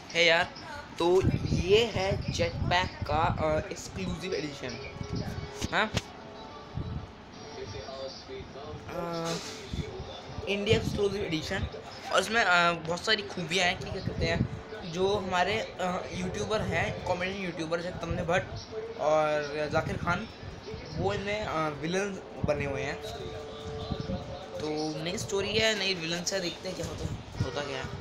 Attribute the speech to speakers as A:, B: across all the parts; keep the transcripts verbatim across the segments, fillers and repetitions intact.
A: है यार। तो ये है जेट पैक का एक्सक्लूसिव एडिशन। हाँ, इंडिया एक्सक्लूसिव एडिशन। और इसमें अ, बहुत सारी खूबियाँ हैं कि क्या कहते हैं, जो हमारे यूट्यूबर हैं, कॉमेडी यूट्यूबर जैसे तमने भट्ट और जाकिर खान, वो इनमें विलन बने हुए हैं। तो नई स्टोरी है, नई विलन से, देखते हैं क्या होता होता क्या है।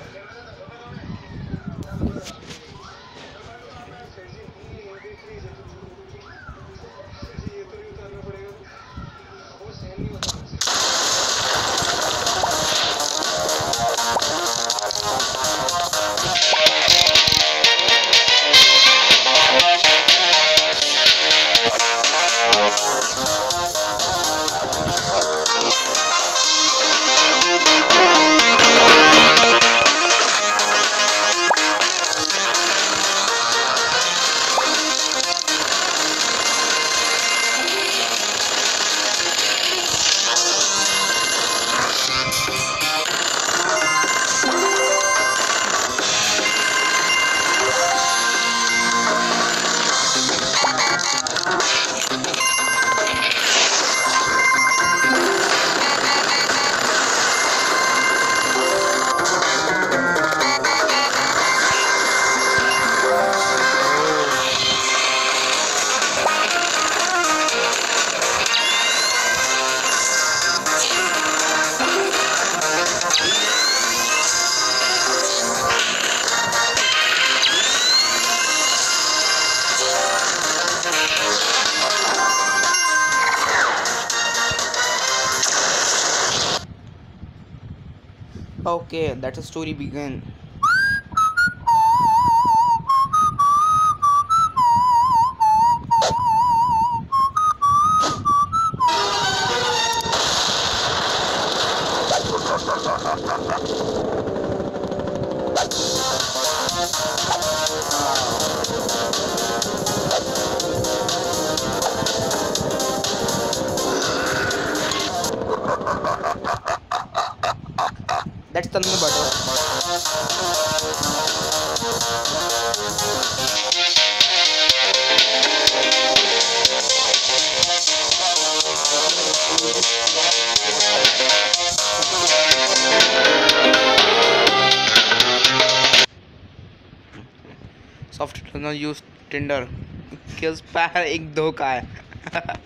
A: Okay, that's a story begin. That's Tanmay Bhatt. Soft does not use Tinder, किस पैर एक धोखा है।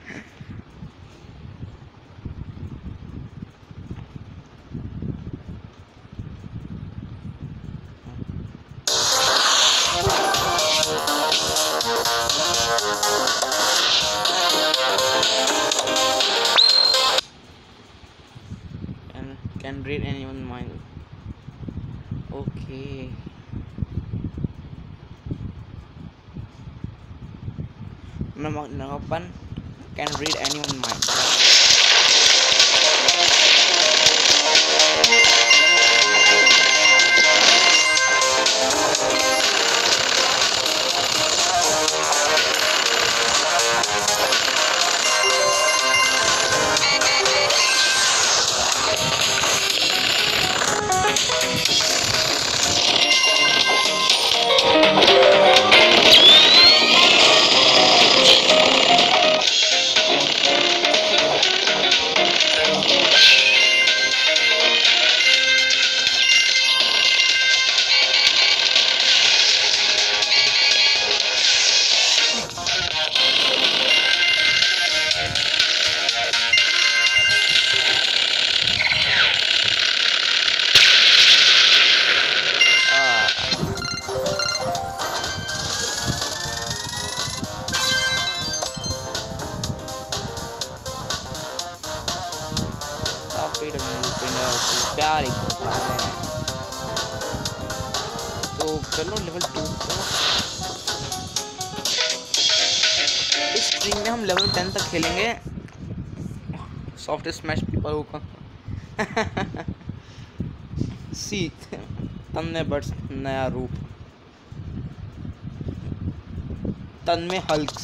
A: and can read anyone's mind. Okay. Namapan can read anyone's mind. प्यार एक होता है। तो चलो लेवल टू इस स्ट्रीम में हम लेवल टेन तक खेलेंगे। सॉफ्ट स्मैश पीपल होगा। सीख तन्मय भट्ट नया रूप, तन्मय हल्क।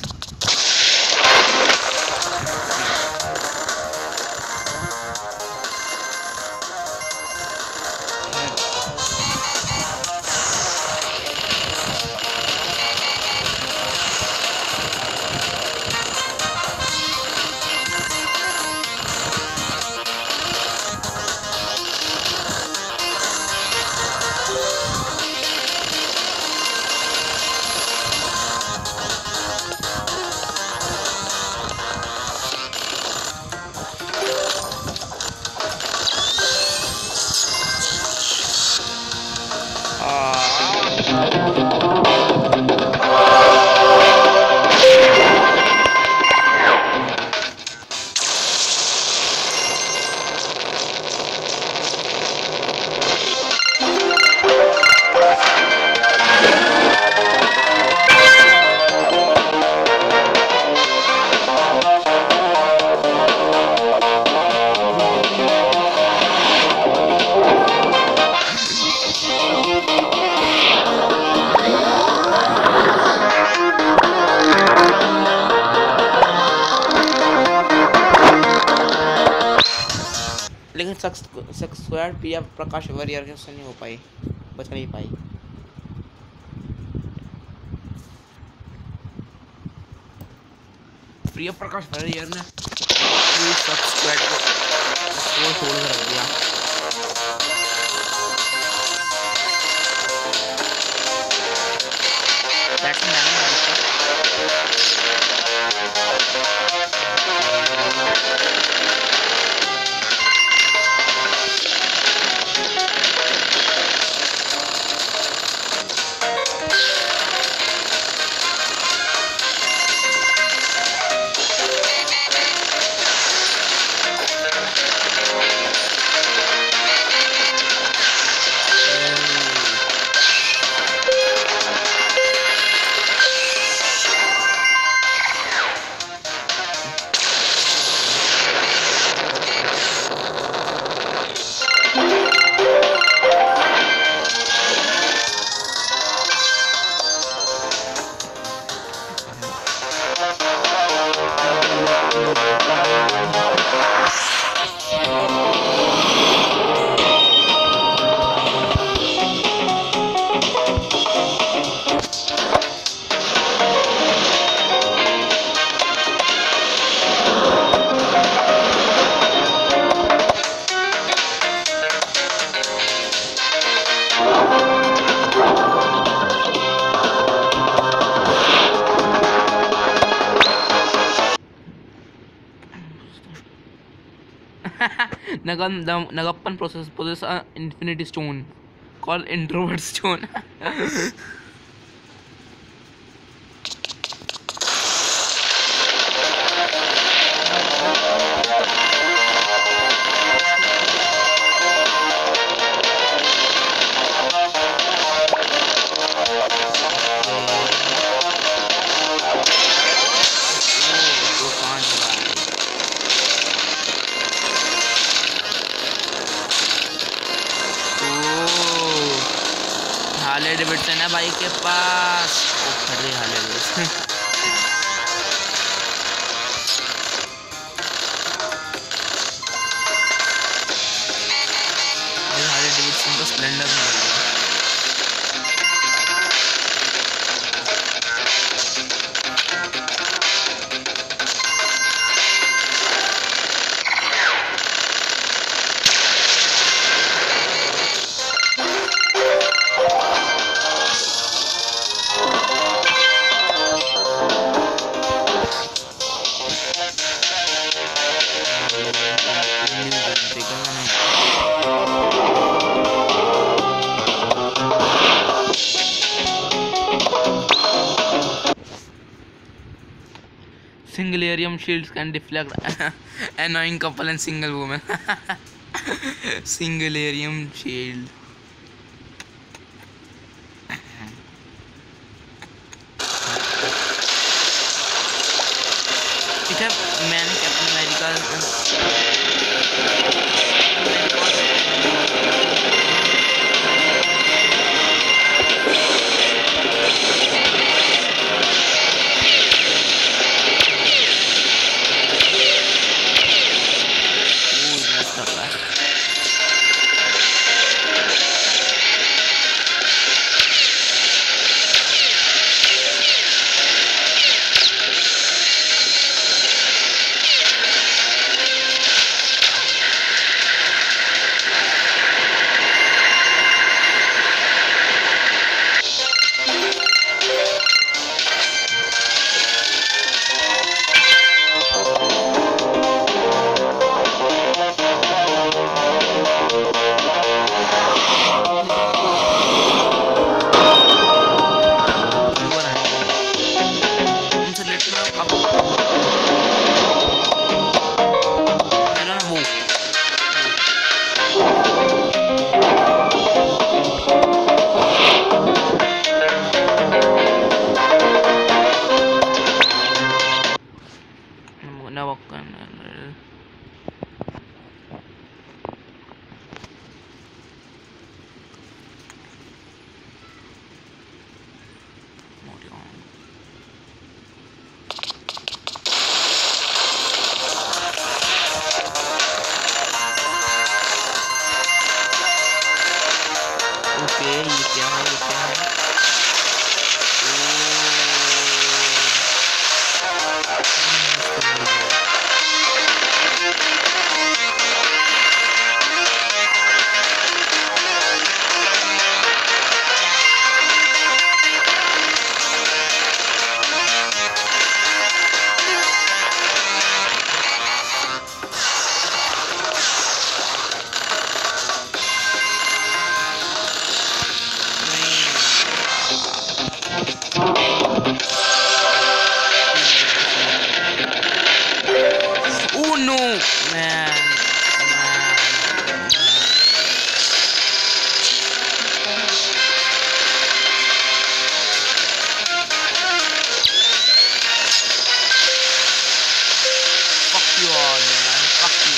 A: स्क्वाड प्रिया प्रकाश वरियर के उससे नहीं हो पाई, बच नहीं पाई। प्रिया प्रकाश वरियर ने स्क्वाड को वो छोड़ कर रख दिया। Nagan, the Nagappan process possesses an infinity stone called introvert stone. Harley Davidson है भाई के पास। ओ खड़े हार्ले डेविडसन। हार्ले डेविडसन तो स्प्लेंडर में लगा। Singularium shields can deflect annoying couple and single woman. Singularium shield. It have man Captain America. Okay ये क्या है, ये क्या है? Oh no, man, man, man. Fuck you all, man. Fuck you.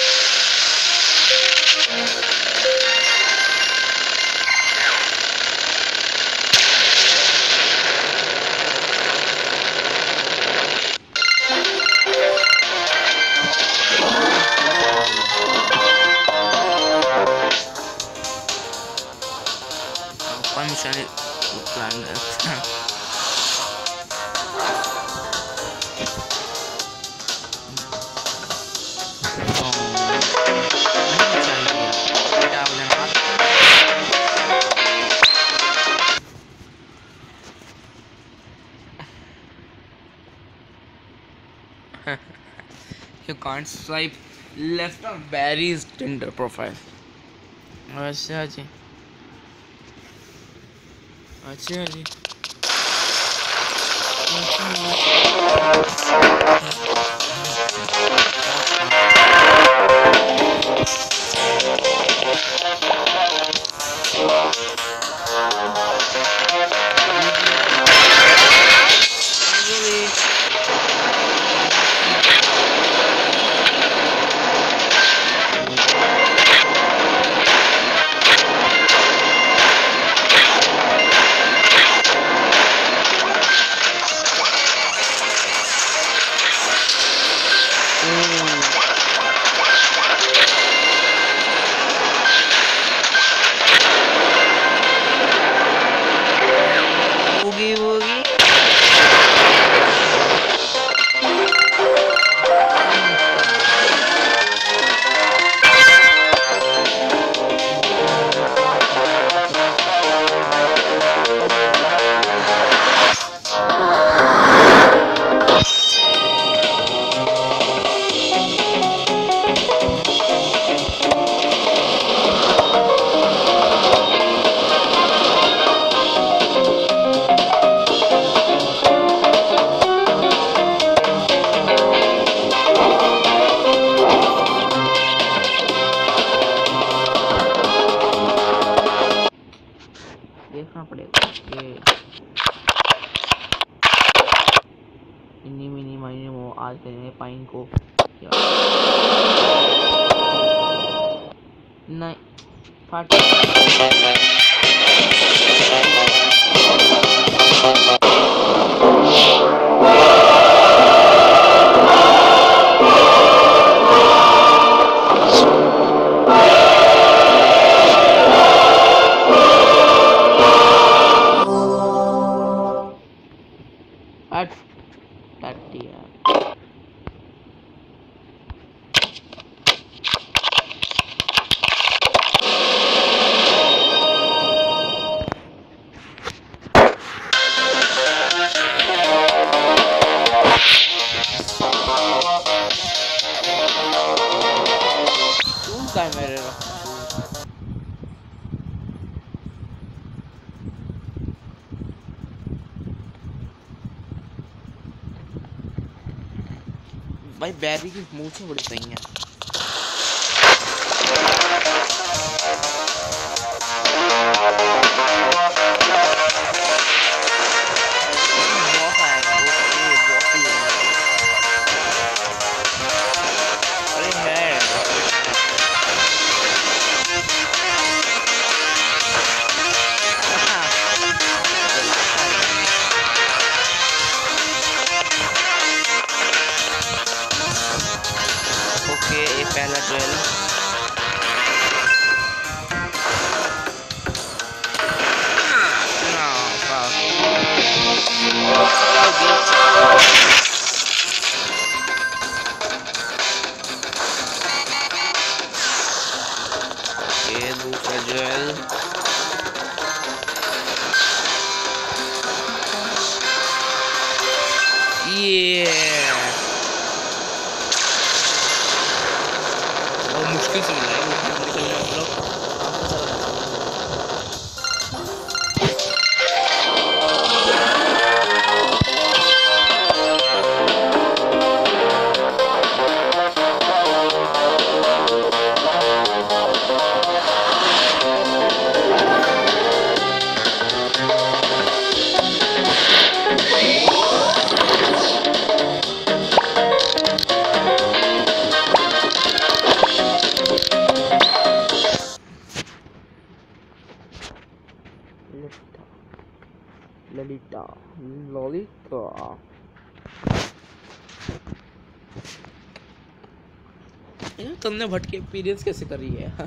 A: Kau misalnya pelanggan. You can't swipe left on Barry's Tinder profile. अच्छा जी, अच्छा जी। Boogie woogie. देखना पड़ेगा ये इन्नी मिनी माइने वो आज करेंगे पाइन को नहीं फाट हट टट्टिया तू क्या मेरे भाई बैरी की मूछें बड़ी सही हैं। अरे है ओके ये दूसरा जेल ये बहुत मुश्किल से मिला है निकलने मतलब ललिता ललिता तुमने भट्ट के एक्सपीरियंस कैसे करी है?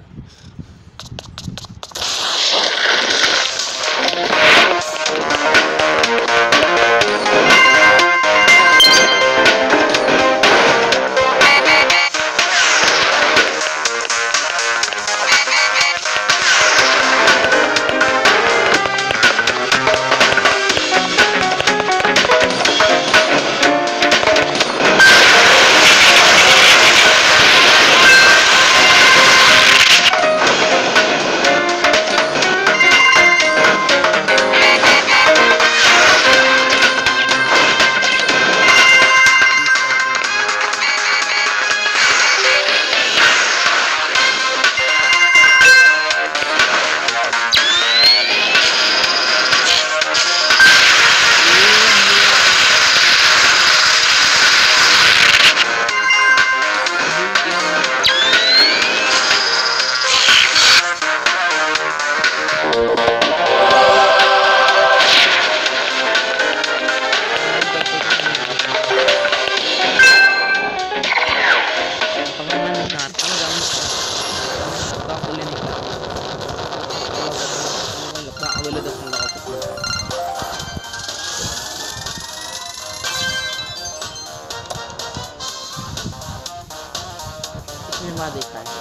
A: देखा है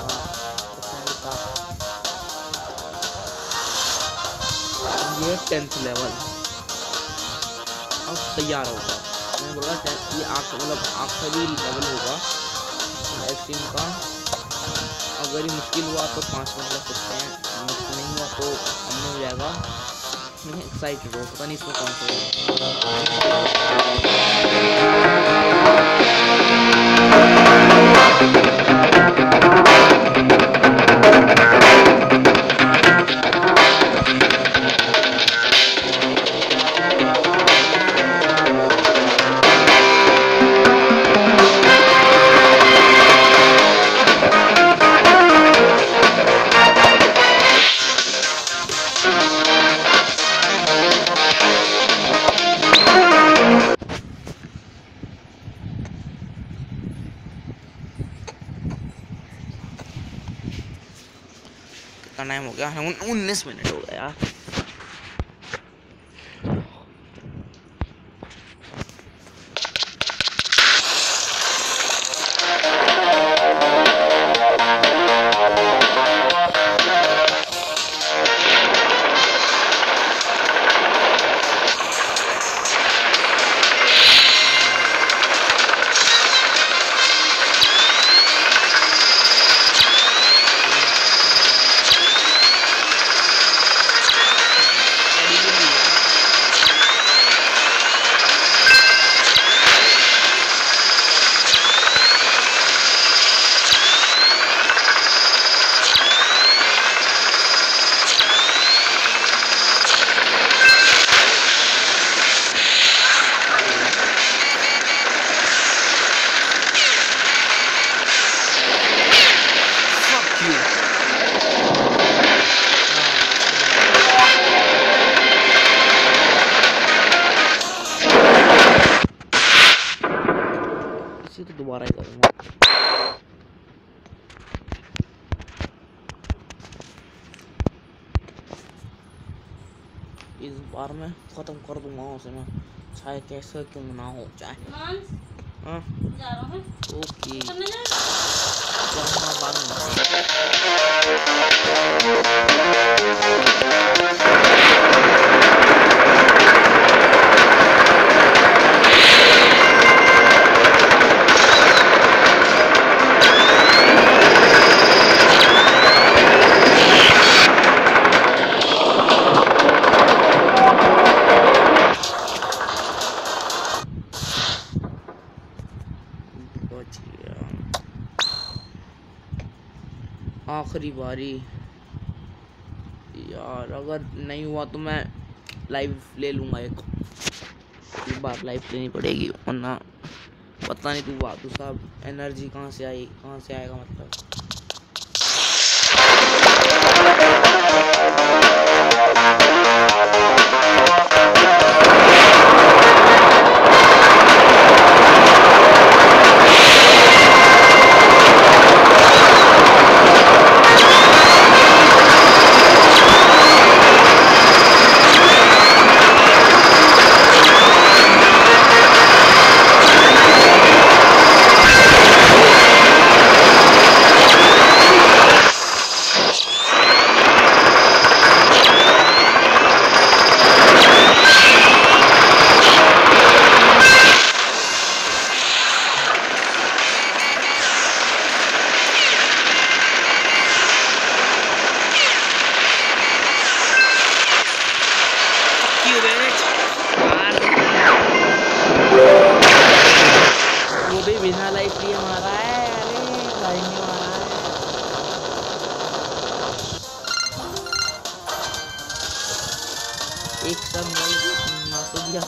A: ये टेंथ लेवल अब तैयार होगा। मैंने बोला टेंथ ये आठ मतलब आखिरी लेवल होगा एक्सट्रीम का। अगर ये मुश्किल हुआ तो पाँच मिनट लग सकते हैं, मुश्किल नहीं हुआ तो हमने हो जाएगा। मैं एक्साइटेड हूँ, पता नहीं इसमें कौन सा का टाइम हो गया है, उन्नीस मिनट हो गया यार। तो दोबारा ही करूँगा। इस बार मैं ख़त्म कर दूँगा उसे मैं। चाहे कैसे क्यों ना हो चाहे। हाँ
B: जा रहा हूँ
A: ओके
B: करने जा
A: बाद में आखिरी बारी यार, अगर नहीं हुआ तो मैं लाइव ले लूँगा। एक एक बार लाइव लेनी पड़ेगी, वरना पता नहीं तू बात साहब एनर्जी कहाँ से आई, कहाँ से आएगा मतलब। वो भी बिना लाइफ लिए मारा है। अरे भाई ने मारा है। एक सब मार तो दिया।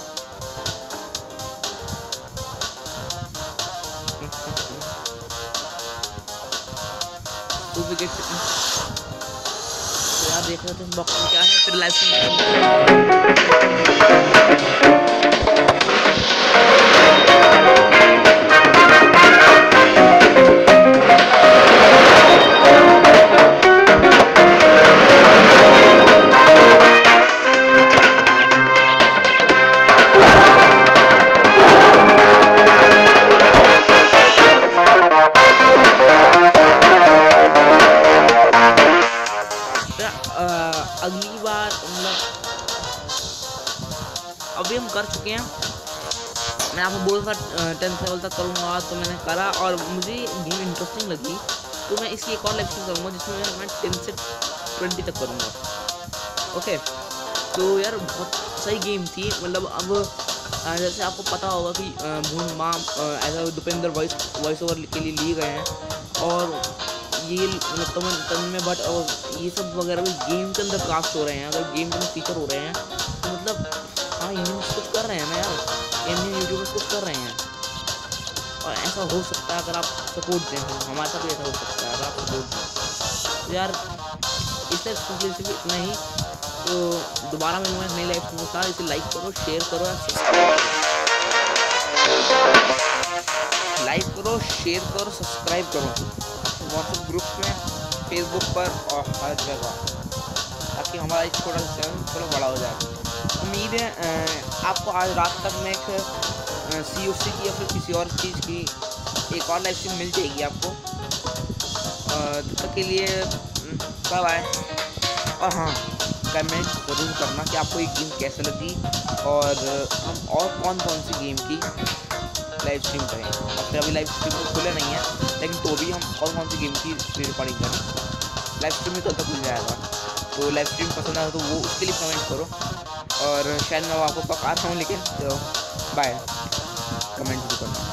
A: टू विकेट तो यार देख रहे थे बॉक्स में क्या है, फिर लाइव अगली बार मतलब अभी हम कर चुके हैं। मैं आपको बोल था टेंथ लेवल तक करूँगा, तो मैंने करा और मुझे गेम इंटरेस्टिंग लगी, तो मैं इसकी एक और लाइव स्ट्रीम करूँगा जिसमें मैं टेन से ट्वेंटी तक करूँगा। ओके तो यार बहुत सही गेम थी। मतलब अब जैसे आपको पता होगा कि भून माम एज अ दुपेंद्र वॉइस वॉइस ओवर के लिए लिए गए हैं, और ये तमन तन्मय भट्ट और ये सब वगैरह भी गेम के अंदर कास्ट हो रहे हैं। अगर गेम के अंदर फीचर हो रहे हैं तो मतलब हाँ इंडियन कुछ कर रहे हैं ना यार, इंडियन यूट्यूबर्स कुछ कर रहे हैं। और ऐसा हो सकता है अगर आप सपोर्ट दें, हमारे साथ भी ऐसा हो सकता है अगर आप सपोर्ट दें। तो यार इससे सिर्फ इतना ही। तो दोबारा मैं नई लाइव स्ट्रीम के साथ इसे लाइक करो, शेयर करो, लाइक करो, शेयर करो, सब्सक्राइब करो व्हाट्सएप ग्रुप में, फेसबुक पर और हर जगह, ताकि हमारा एक छोटा सा चैनल थोड़ा बड़ा हो जाए। उम्मीद है आपको आज रात तक में एक सी ओ सी की या फिर किसी और चीज़ की एक और लाइव स्ट्रीम मिल जाएगी आपको। तब तक के लिए बाय बाय। और हाँ कमेंट ज़रूर करना कि आपको ये गेम कैसे लगी, और हम और कौन कौन सी गेम की लाइव स्ट्रीम करें। और फिर अभी लाइव स्ट्रीम तो खुले नहीं है, लेकिन तो भी हम कौन कौन सी गेम की रिकॉर्डिंग करें। लाइव स्ट्रीम में कल तक खुल जाएगा, तो लाइव स्ट्रीम पसंद आए तो वो उसके लिए कमेंट करो। और शायद मैं आपको पका रहा हूँ, लेकिन तो बाय, कमेंट भी करना।